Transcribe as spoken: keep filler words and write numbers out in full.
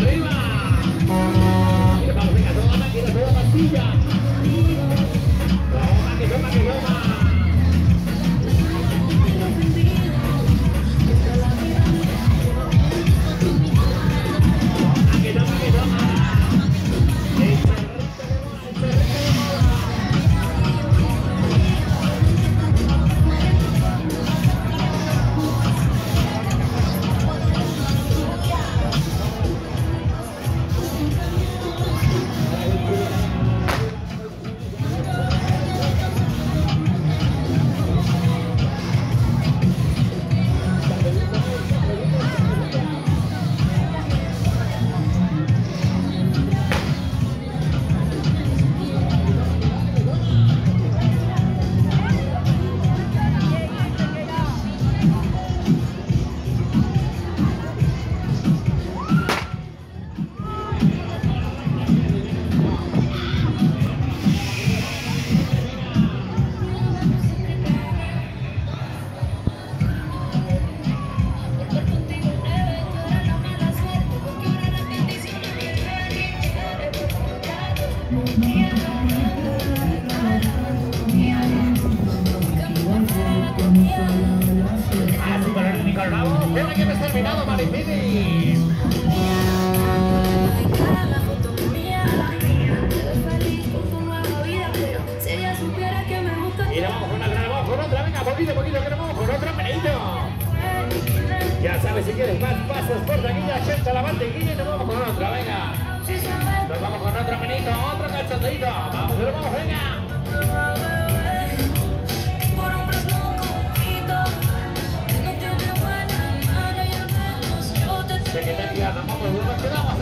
arriba. Y vamos, venga, toda máquina, toda pastilla. Toma, que toma, que toma. Así con el Nicolás, ven que me has terminado, Maripini. Y nos vamos con una, nos vamos con otra, venga, poquito, poquito, que nos vamos con otro menito. Ya sabes, si quieres más pasos por taquilla, sienta la mantequilla y nos vamos con otra, venga. Nos vamos con otro menito, otro cachondito. Vamos, que nos vamos, venga. Secretaria, nos vamos, nos quedamos.